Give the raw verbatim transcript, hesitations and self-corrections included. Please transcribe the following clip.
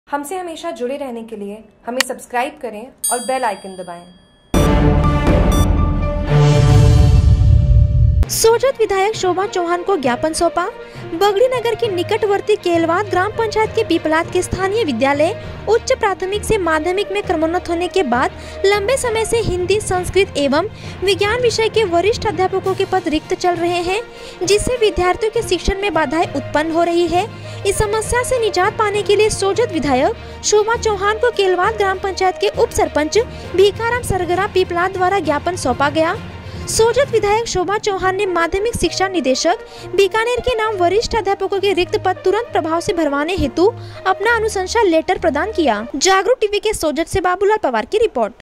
हमसे हमेशा जुड़े रहने के लिए हमें सब्सक्राइब करें और बेल आइकन दबाएं। सोजत विधायक शोभा चौहान को ज्ञापन सौंपा। बगड़ी नगर के निकटवर्ती केलवाद ग्राम पंचायत के पीपलाद के स्थानीय विद्यालय उच्च प्राथमिक से माध्यमिक में क्रमोन्नत होने के बाद लंबे समय से हिंदी, संस्कृत एवं विज्ञान विषय के वरिष्ठ अध्यापकों के पद रिक्त चल रहे हैं, जिससे विद्यार्थियों के शिक्षण में बाधाएं उत्पन्न हो रही है। इस समस्या से निजात पाने के लिए सोजत विधायक शोभा चौहान को केलवाद ग्राम पंचायत के उप सरपंच भीखाराम सरगरा पीपलाद द्वारा ज्ञापन सौंपा गया। सोजत विधायक शोभा चौहान ने माध्यमिक शिक्षा निदेशक बीकानेर के नाम वरिष्ठ अध्यापकों के रिक्त पद तुरंत प्रभाव से भरवाने हेतु अपना अनुशंसा लेटर प्रदान किया। जागरूक टीवी के सोजत से बाबूलाल पवार की रिपोर्ट।